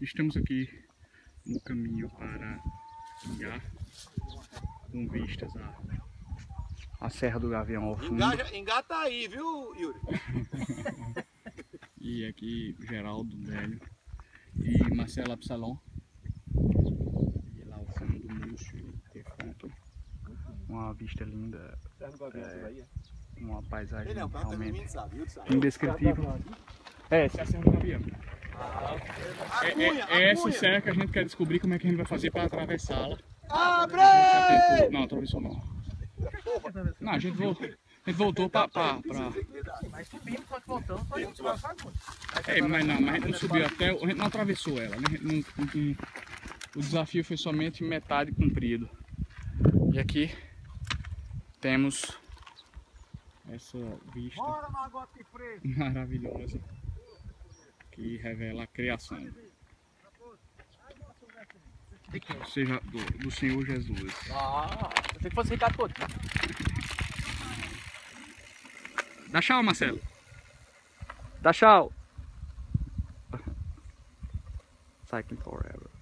Estamos aqui no caminho para Ingá, com vistas à Serra do Gavião ao fundo. Ingá tá aí, viu, Yuri? E aqui Geraldo Velho e Marcelo Absalom. E lá ao fundo do Múcio e Defunto. Uma vista linda, uma paisagem realmente indescritível. Essa é a Serra do Gavião. É essa serra que a gente quer descobrir como é que a gente vai fazer para atravessá-la. Abre! Não, atravessou não. Não, a gente voltou para... Mas subimos, só que voltamos, foi muito mais fácil. mas a gente não subiu até... A gente não atravessou ela, né? O desafio foi somente metade cumprido. E aqui temos essa vista maravilhosa que revela a criação, ou seja, do Senhor Jesus. Ah, eu sei que fosse Ricardo Coutinho. Dá tchau, Marcelo. Dá tchau. Cycling forever.